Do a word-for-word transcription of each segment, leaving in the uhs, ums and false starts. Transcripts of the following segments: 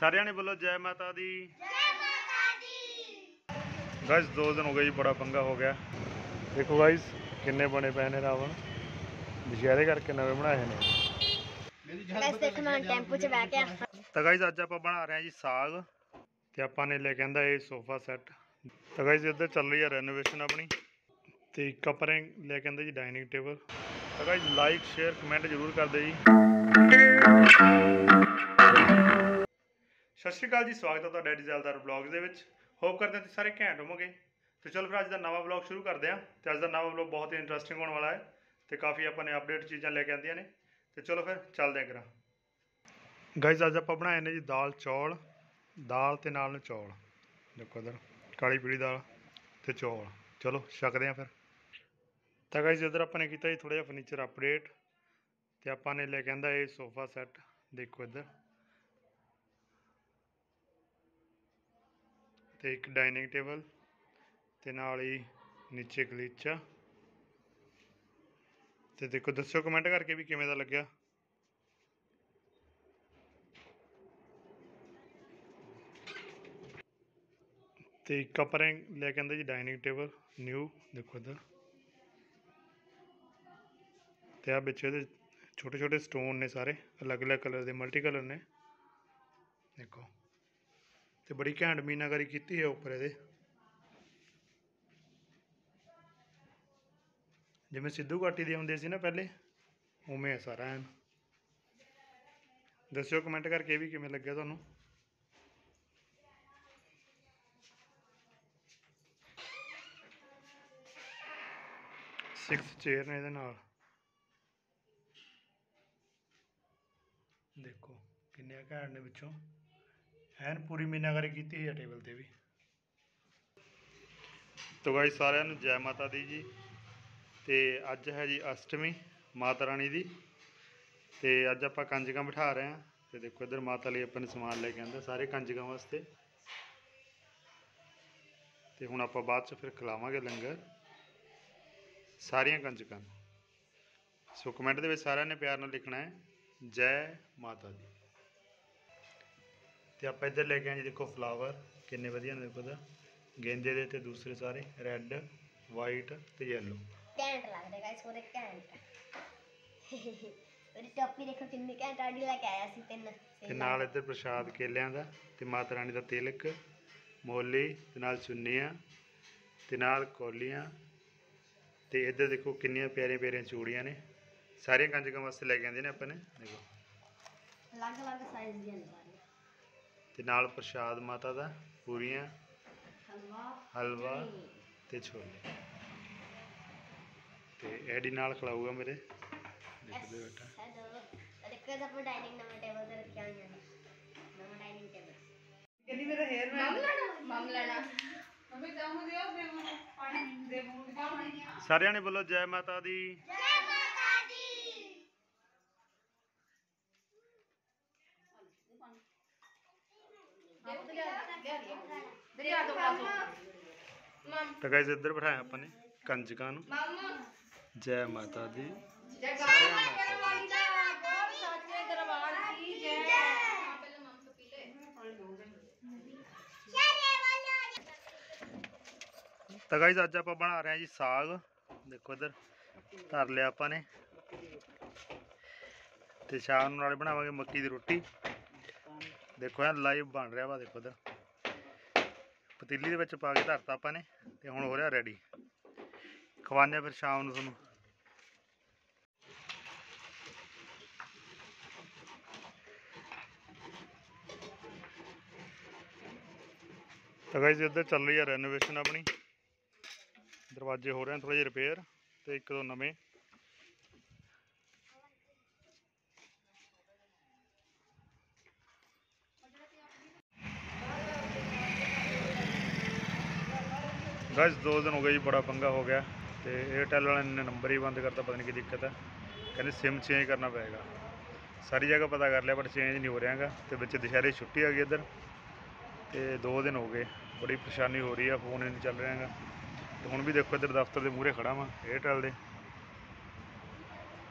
सारियां ने बोलो जय माता दी। गाइस दो दिन हो गए जी, बड़ा पंगा हो गया। देखो गाइस किन्ने बने पे ने रावण, दशहरे करके नवे बनाए ने। तो गाइस अज आप बना रहे हैं जी साग, ते आपां ने लेके आंदा ये सोफा सैट। तो गाइस इधर चल रही है रेनोवेशन अपनी, ते एक अपने लेके आंदा जी डाइनिंग टेबल। तो गाइस लाइक शेयर कमेंट जरूर कर दे जी। सत श्री अकाल जी, स्वागत है तुहाडा डिजाइलदार ब्लॉग दे विच। होप करते हैं सारे घैंट होवोगे। तो चलो फिर अज का नवा ब्लॉग शुरू करते हैं। तो अज का नवा ब्लॉग बहुत ही इंटरस्टिंग होने वाला है, तो काफ़ी अपने अपडेट चीज़ां लेके आंदियां ने। तो चलो फिर चलते हैं करा। गाइस अज आप बनाए ने जी दाल चौल, दाल ते नाल चौल। देखो इधर काली पीली दाल ते चौल। चलो छकते हैं फिर। तो गाइस इधर अपने किया जी थोड़ा जिहा फर्नीचर अपडेट, तो आपां ने लेके आंदा ये सोफा सैट। देखो इधर तो एक डाइनिंग टेबल, तो नाल ही नीचे गलीचा। तो देखो दस्यो कमेंट करके भी किवें दा लग्या। तो एक अपने लेके आंदा जी डाइनिंग टेबल न्यू। देखो इधर तो आ बिच छोटे छोटे स्टोन ने, सारे अलग अलग कलर के मल्टी कलर ने। देखो तो बड़ी घैंट मीनाकारी की है उपर ये, जिवें सिद्धू घाटी दे हुंदे सी ना पहले, उवें है सारा एन। दस्यो कमेंट करके भी किवें लग्या तुहानूं। सिक्स चेयर ने इहदे नाल। देखो किन्ने घैंट ने पिछों, एन पूरी मीनाकारी की है टेबल ते भी। तो गाइस सारिआं नूं जय माता दी जी। ते अज है जी अष्टमी माता रानी दी, ते अज आपां कंजकां बिठा रहे हैं। तो देखो इधर माता लई अपने समान लेके आंदा सारे कंजकां वास्ते। तो हुण आपां बाद च फिर खिलावांगे लंगर सारियां कंजकां। सो कमेंट दे विच सारिआं ने प्यार नाल लिखना है जय माता दी। तो आप इधर लेके आए जी, देखो फ्लावर किन्ने वधिया ने। देखो इधर गेंदे दे ते दूसरे सारे रैड वाइट ते येलो। घैंट लगदे गाइस पूरे घैंट। मेरी टोपी देखो किन्नी घैंट आड़ी लेके आया सी तीन। ते नाल इधर प्रसाद केलियां दा, ते माता रानी दा तिलक मोली, ते नाल चुन्नियां, ते नाल कौलियां। ते इधर देखो किन्नियां प्यारियां प्यारियां चूड़ियां ने, सारियां कंजकां वास्ते लेके आंदे ने अपने। देखो अलग अलग साइज दियां ने सारियां। ते नाल प्रसाद माता दा पूरियां हलवा ते छोले। ते एडी नाल खिलाऊगा मेरे। देखो बेटा देखो अपने डाइनिंग नवे टेबल ते रखिया हुई है। नवा डाइनिंग टेबल किन्नी मेरा हेयर मम लेना मम लेना मम्मी जाऊंगी दे दे पानी दे पानी। सारियां ने बोलो जय माता दी। जय माता दी। तो गाइस इधर बिठाया अपने कंजकां नूं। जय माता दी। जय माता तो गाइस अज आप बना रहे हैं जी साग। देखो इधर धर लिया आपने, तो शाम नाले बनावांगे मक्की दी रोटी। देखो यार लाइव बन रहा वा। देखो इधर पतीली दे विच पा के धरता आपने, ते हुण हो रहा रेडी। खवाने फिर शाम नूं तुहानूं। तो गाइस इधर चल रही है रेनोवेशन अपनी, दरवाजे हो रहे हैं थोड़े जिहे रिपेयर, तो एक दो नवे। गाइस दो दिन हो गए जी, बड़ा पंगा हो गया। तो एयरटेल वाले ने नंबर ही बंद करता, पता नहीं की दिक्कत है। कहते सिम चेंज करना पड़ेगा। सारी जगह पता कर लिया बट चेंज नहीं हो रहा है। तो बच्चे दशहरे छुट्टी आ गई इधर, तो दो दिन हो गए बड़ी परेशानी हो रही है, फोन ही नहीं चल रहा है। तो हुण भी देखो इधर दफ्तर के मूहरे खड़ा वा एयरटेल दे,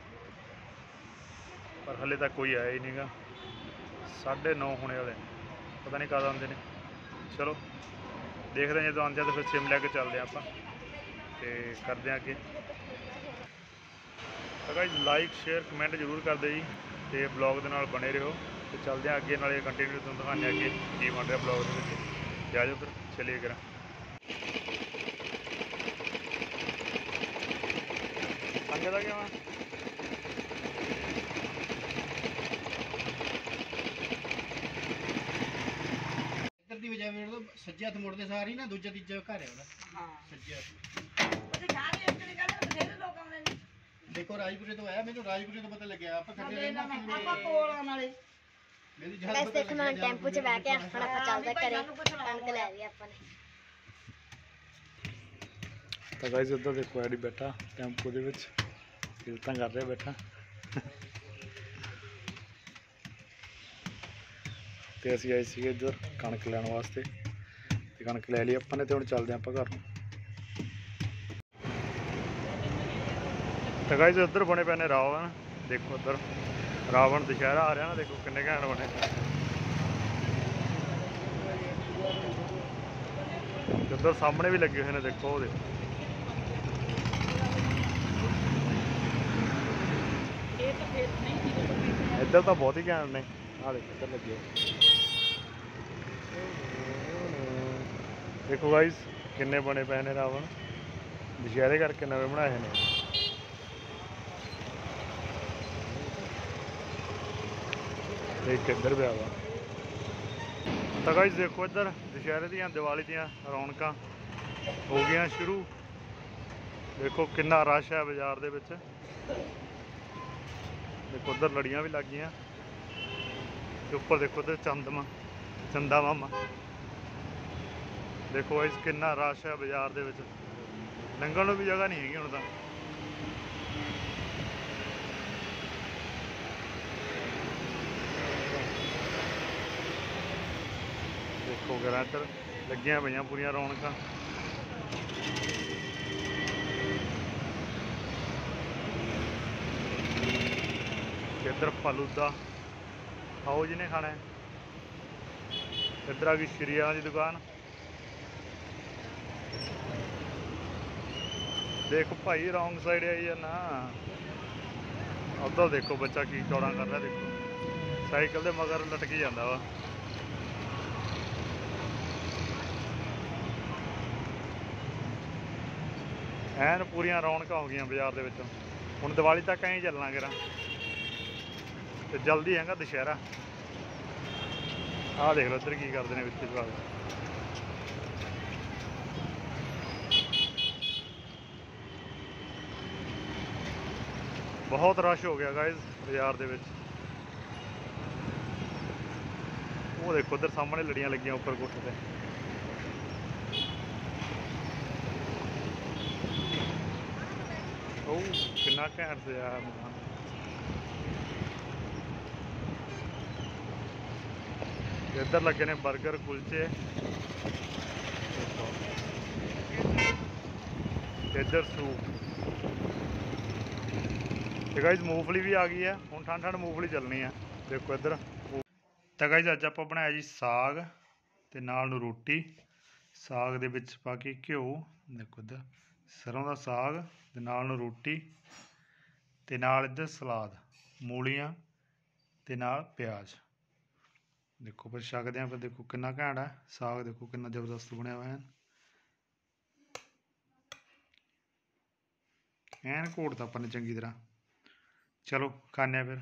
पर हले तक कोई आया ही नहीं गा। साढ़े नौ होने वाले। पता नहीं कद आते हैं। चलो देखते हैं, जो आते हैं तो फिर सिम लैके चलते हैं आप तो करते हैं अगे। तो गाइस लाइक शेयर कमेंट जरूर कर दे जी, तो ब्लॉग के नाल बने रहो। तो चलते हैं अगे, नाले कंटिन्यू तुम दिखाने अगे की बन रहा ब्लॉग के। आ जाओ फिर चलिए करा। अंगे का क्या ਦੀ ਵਜ੍ਹਾ ਵੇੜ ਦੋ ਸੱਜੇ ਹੱਥ ਮੁੜਦੇ ਸਾਰ ਹੀ ਨਾ ਦੂਜਾ ਤੀਜਾ ਘਰ ਹੈ ਉਹਦਾ। ਹਾਂ ਸੱਜੇ ਹੱਥ ਉਹਦੇ ਸਾਰੇ ਇੱਕ ਨੇ ਕਹਿੰਦੇ ਬਥੇਰੇ ਲੋਕ ਆਉਂਦੇ ਨੇ। ਦੇਖੋ ਰਾਜਪੁਰੇ ਤੋਂ ਆਇਆ, ਮੈਨੂੰ ਰਾਜਪੁਰੇ ਤੋਂ ਪਤਾ ਲੱਗਿਆ ਆਪਾਂ ਖੱਡੇ ਰਹੇ ਨਾ ਆਪਾਂ ਕੋਲ ਆਉਣ ਵਾਲੇ। ਮੇਰੀ ਜਹਾਜ਼ ਗੈਸ ਦੇਖੋ ਨਾ ਟੈਂਪੂ 'ਚ ਬਹਿ ਕੇ ਹੁਣ ਆਪਾਂ ਚੱਲਦੇ ਘਰੇ ਕਣਕ ਲੈ ਲਈ ਆਪਾਂ ਨੇ। तो गाइस इधर देखो एडी बैठा टैंपू दे विच कीर्तन कर रहा बैठा। तो असीं आए सी इधर कणक लैण वास्ते, ते कणक लै ली आपां ने, ते हुण चलदे आं आपां घर। तो गाइस इधर बने पे ने रावण, देखो इधर रावण दशहरा आ रहा ना, देखो किन्ने घैंट बने। इधर सामने भी लगे हुए हैं, देखो वो देखो इधर तो बहुत ही घैंट ने। आ देखो इधर लगे, देखो गाइस किन्ने बने पे ने रावण, दशहरे करके नवे बनाए ने। एक इधर भी आवा। तो गाइस देखो इधर दशहरे दियां दिवाली दियां रौनक हो गई शुरू। देखो किन्ना रश है बाजार दे विच। देखो उधर लड़ियां भी लग गई, ऊपर देखो उधर चंदमा चंदा मामा। देखो इस किन्ना रश है बाजार दे विच, लंघण नूं भी जगह नहीं हैगी हुण तां। देखो गरा इधर लगियां पईयां पूरियां रौनकां। इधर फालूदा आओ जिन्हें खाना है। इधर आ गई श्रिया की दुकान। देखो भाई रॉन्ग साइड आई है ना, उधर देखो बच्चा की चौड़ा कर रहा है। देखो साइकिल के मगर लटकी जाता वा। एन पूरियां रौनक हो गई बाजार के विच। हुण दिवाली तक कहीं चलना गिरा, तो जल्दी हैगा दशहरा। आ देख लो इधर की करते हैं विच जवाब। बहुत रश हो गया गाइस बाजार दे विच। वो देखो उधर सामने लड़ियां लगियां ऊपर कोठे पे। ओ कितना घैंट से आया मकान। इधर लगे ने बर्गर कुलचे। इधर सूप। गाइस मूंगफली भी आ गई है, हुण ठंड ठंड मूंगफली चलनी है। देखो इधर। तो गाइस अज आपां बनाया जी साग ते नाल नूं रोटी। साग दे विच पा के घ्यो। देखो इधर सरों दा साग ते नाल नूं रोटी, ते नाल इधर सलाद मूलियां ते नाल प्याज। देखो फिर छकदे हैं। फिर देखो कितना घैंट है साग, देखो कितना जबरदस्त बनया हुआ है। एन घोटता अपन ने चंगी तरह। चलो खाने फिर।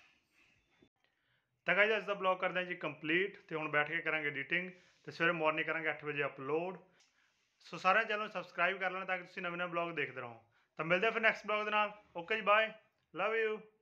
तो गाइस अज दा ब्लॉग करते हैं जी कंप्लीट। तो हुण बैठ के करांगे एडिटिंग, तो सवेरे मॉर्निंग करांगे अठ बजे अपलोड। सो सारे चैनल सबसक्राइब कर लेना ताकि तुसीं नवे नवे ब्लॉग देखते रहो। तो मिलते हैं फिर नैक्सट ब्लॉग दे नाल। ओके जी बाय, लव यू।